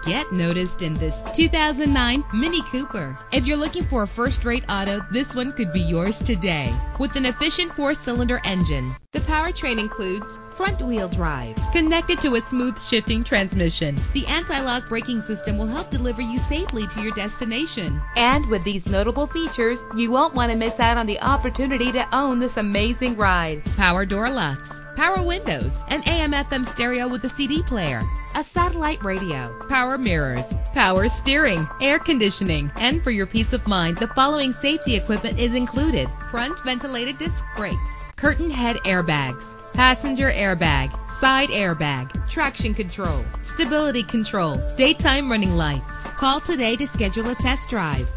Get noticed in this 2009 Mini Cooper. If you're looking for a first-rate auto, this one could be yours today. With an efficient 4-cylinder engine, the powertrain includes front-wheel drive connected to a smooth shifting transmission. The anti-lock braking system will help deliver you safely to your destination. And with these notable features, you won't want to miss out on the opportunity to own this amazing ride. Power door locks, power windows, an AM/FM stereo with a CD player, a satellite radio, power mirrors, power steering, air conditioning. And for your peace of mind, the following safety equipment is included: front ventilated disc brakes, curtain head airbags, passenger airbag, side airbag, traction control, stability control, daytime running lights. Call today to schedule a test drive.